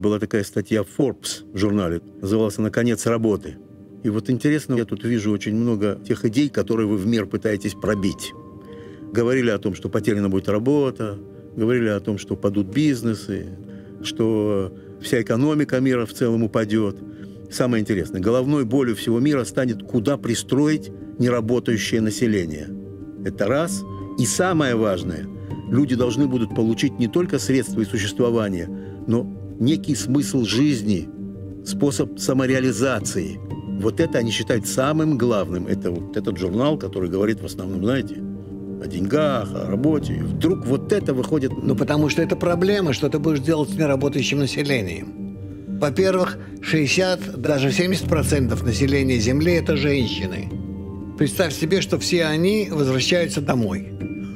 Была такая статья в Forbes в журнале, называлась она «Конец работы». И вот интересно, я тут вижу очень много тех идей, которые вы в мир пытаетесь пробить. Говорили о том, что потеряна будет работа, говорили о том, что падут бизнесы, что вся экономика мира в целом упадет. Самое интересное, головной болью всего мира станет, куда пристроить неработающее население. Это раз. И самое важное, люди должны будут получить не только средства и существования, но некий смысл жизни, способ самореализации. Вот это они считают самым главным. Это вот этот журнал, который говорит в основном, знаете, о деньгах, о работе. И вдруг вот это выходит... Ну, потому что это проблема, что ты будешь делать с неработающим населением. Во-первых, 60, даже 70% населения Земли – это женщины. Представь себе, что все они возвращаются домой.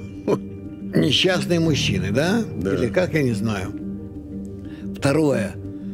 Несчастные мужчины, да? Да. Или как, я не знаю. Второе.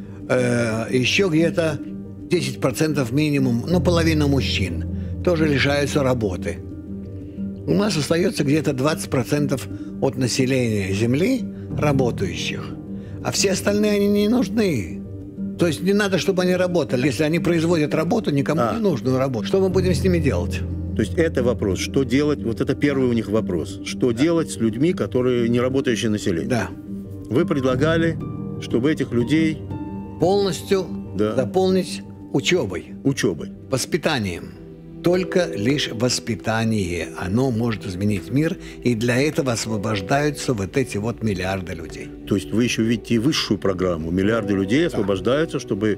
Еще где-то 10% минимум, ну, половина мужчин тоже лишаются работы. У нас остается где-то 20% от населения Земли работающих. А все остальные, они не нужны. То есть не надо, чтобы они работали. Если они производят работу, никому не нужную работу. Что мы будем с ними делать? То есть это вопрос, что делать, вот это первый у них вопрос. Что делать с людьми, которые не работающее население? Да. Вы предлагали, чтобы этих людей... Полностью заполнить учебой. Учебой. Воспитанием. Только лишь воспитание. Оно может изменить мир, и для этого освобождаются вот эти вот миллиарды людей. То есть вы еще видите и высшую программу. Миллиарды людей освобождаются, чтобы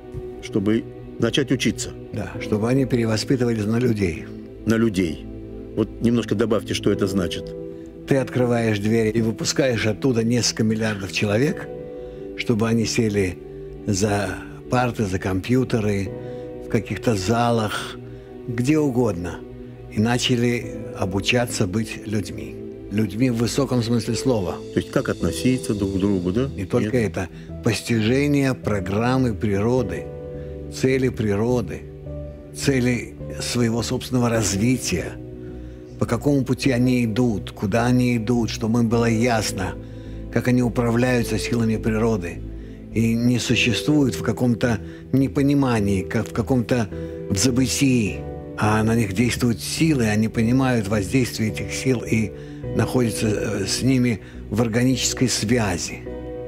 начать учиться. Да, чтобы они перевоспитывались на людей. На людей. Вот немножко добавьте, что это значит. Ты открываешь дверь и выпускаешь оттуда несколько миллиардов человек, чтобы они сели за парты, за компьютеры, в каких-то залах, где угодно, и начали обучаться быть людьми. Людьми в высоком смысле слова. То есть как относиться друг к другу, да? Не только это. Постижение программы природы, цели природы, цели своего собственного развития, по какому пути они идут, куда они идут, чтобы им было ясно, как они управляются силами природы и не существуют в каком-то непонимании, как в каком-то забытии, а на них действуют силы, они понимают воздействие этих сил и находятся с ними в органической связи,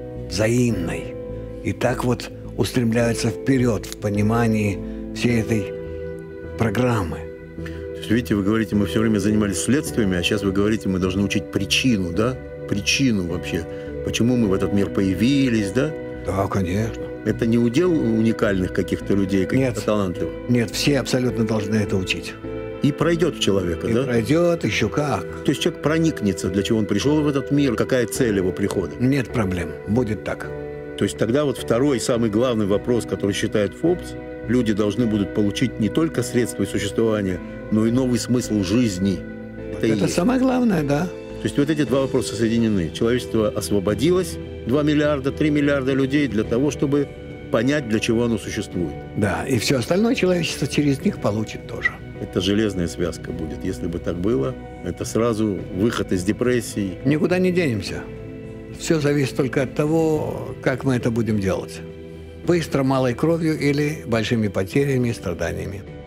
взаимной. И так вот устремляются вперед в понимании всей этой программы. То есть, видите, вы говорите, мы все время занимались следствиями, а сейчас вы говорите, мы должны учить причину, да? Причину вообще, почему мы в этот мир появились, да? Да, конечно. Это не удел уникальных каких-то людей, каких-то талантливых? Нет, все абсолютно должны это учить. И пройдет в человека, и да? Пройдет, еще как. То есть человек проникнется, для чего он пришел в этот мир, какая цель его прихода? Нет проблем, будет так. То есть тогда вот второй, самый главный вопрос, который считает Forbes, люди должны будут получить не только средства существования, но и новый смысл жизни. Это самое главное, да. То есть вот эти два вопроса соединены. Человечество освободилось, 2 миллиарда, 3 миллиарда людей для того, чтобы понять, для чего оно существует. Да, и все остальное человечество через них получит тоже. Это железная связка будет. Если бы так было, это сразу выход из депрессии. Никуда не денемся. Все зависит только от того, как мы это будем делать. Быстро, малой кровью или большими потерями и страданиями.